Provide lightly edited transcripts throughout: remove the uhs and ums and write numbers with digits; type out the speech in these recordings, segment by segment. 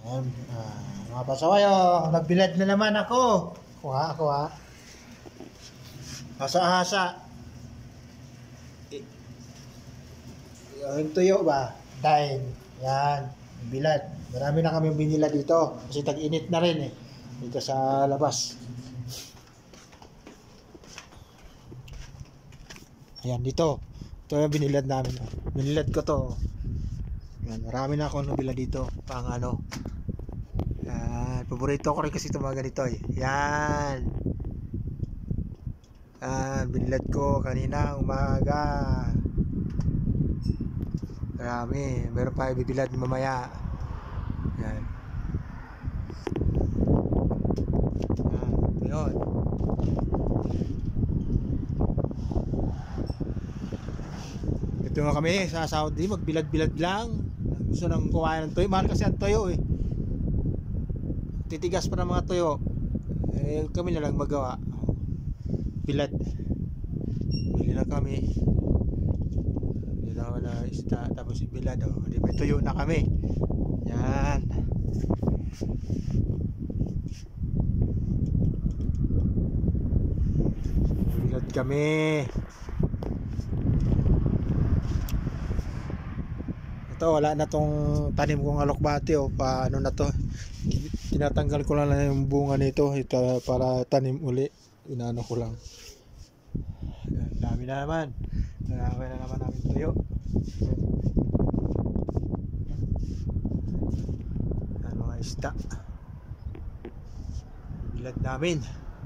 Ayan, mga pasaway, oh, nagbilad na naman ako. Kuha. Hasa-hasa. Yung tuyo ba? Dahil, yan, bilad. Marami na kami binila dito. Kasi tag-init na rin dito sa labas. Ayan, dito. Ito yung binilad namin. Binilad ko to. Yan, marami na akong nabila dito. Pang ano. Yan, paborito ko rin kasi ito mga ganito Yan. Yan, binilad ko kanina umaga. Marami. Meron pa ibibilad mamaya. Yan. Yan, yun. Ito nga kami sa Saudi, magbilad-bilad lang. Gusto nang kumain ng toyo. Mahal kasi ang toyo Titigas pa ng mga toyo. Kami na lang magawa. Bilad. Bili na kami. Bili na isda. Tapos bilad. Di may toyo na kami. Yan. Bilad kami. Ito, wala na tong tanim kong alokbate paano na to, tinatanggal ko lang yung bunga nito para tanim uli, inaano ko lang. Dami na naman, marami na naman namin tuyo. Yan, mga isda bilad namin.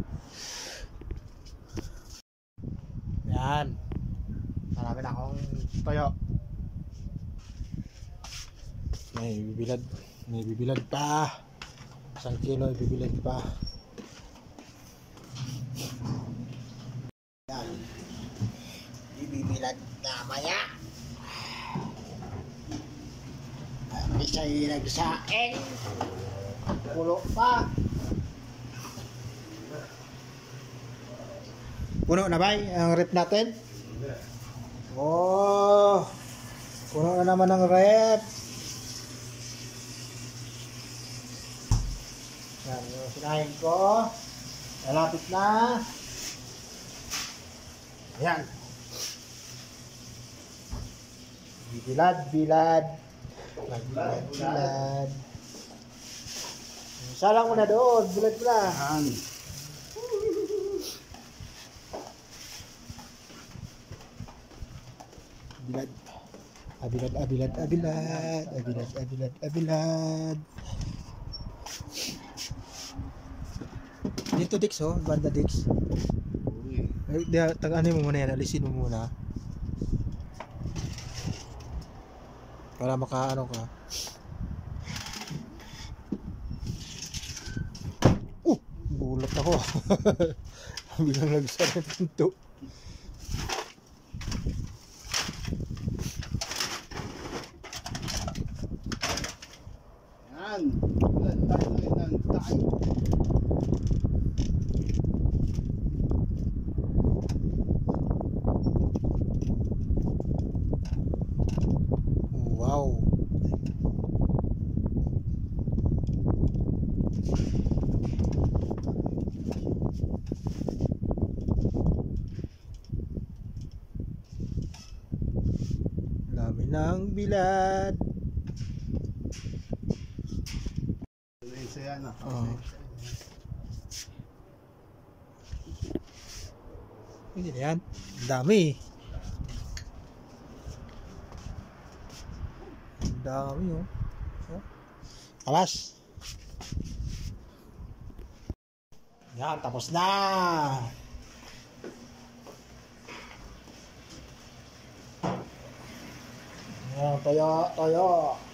Yan, marami na akong tuyo. May bibilad pa. 1 kilo ibibilad pa. Yan. Ibibilad na maya. Isa'y nagsaing. Pulo pa. Puno na ba ang rep natin? Oh, puno na naman ang rep. Yan, yung sinahin ko. Malapit na. Ayan. Bilad. Salang mo na doon. Bilad mo na. Abilad. Dito Dix banda Dix. Tag-ano mo muna yan, alisin mo muna. Para makaano ka. Gulat ako. Biglang nagsara ng pinto. Yan. Tayo. Wow. Dami ng bilad. Hindi na yan. Dami. Dami Alas. Yan, tapos na. Yan, toyo.